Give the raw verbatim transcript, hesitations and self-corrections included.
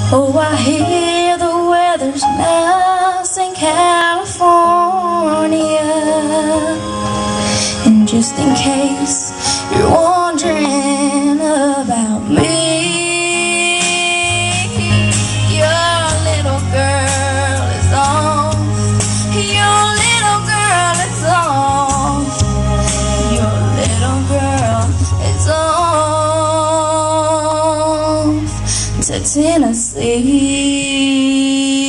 Oh, I hear the weather's nice in California. And just in case you're wondering about me, your little girl is off. Your little girl is off. Your little girl is off. To Tennessee.